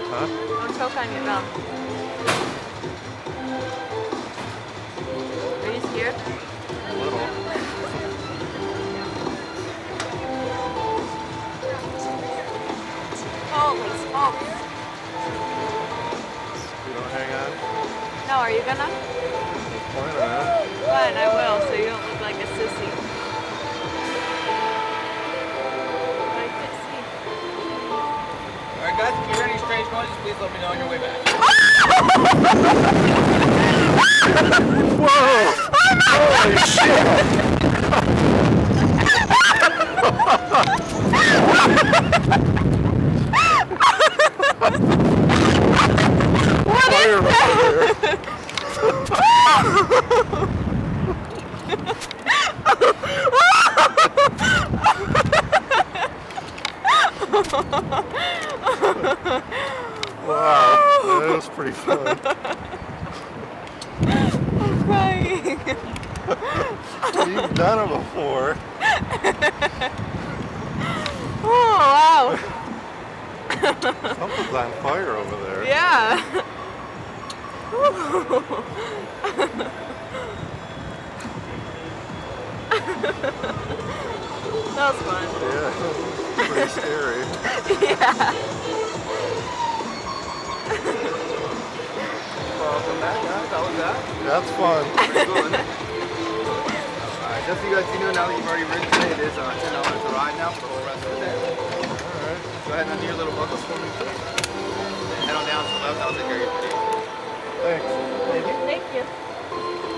Huh? Don't choke on your gum. Are you scared? A little. Holy smokes. You don't hang on? No, are you gonna? Point on it. Fine, I will, so you don't look like a sissy. I can't see. Alright guys, if you hear any strange noises, please let me know on your way back. Whoa! Holy shit! What is that? Wow, that was pretty fun. I'm crying. You've done it before. Oh, wow. Something's on fire over there. Yeah. That was fun. Yeah, pretty scary. Yeah. Welcome back guys, how was that? That's fun. Pretty cool, isn't it? Alright, just so you guys do know, now that you've already ridden today, it is $10 to ride now for the whole rest of the day. Alright. Go ahead and undo your little buckles for me, please. And head on down to the left, I'll take care of your video. Thanks. Thank you. Thank you.